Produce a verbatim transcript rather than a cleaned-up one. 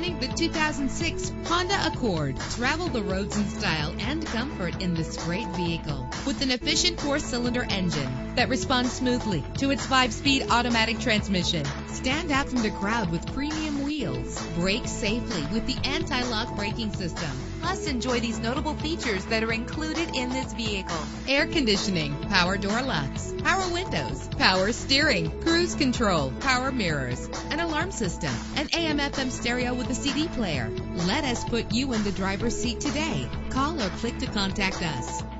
Presenting the two thousand six Honda Accord. Travel the roads in style and comfort in this great vehicle. With an efficient four-cylinder engine that responds smoothly to its five-speed automatic transmission. Stand out from the crowd with premium wheels. Brake safely with the anti-lock braking system. Plus, enjoy these notable features that are included in this vehicle: air conditioning, power door locks, power windows, power steering, cruise control, power mirrors, an alarm system, an A M F M stereo with a C D player. Let us put you in the driver's seat today. Call or click to contact us.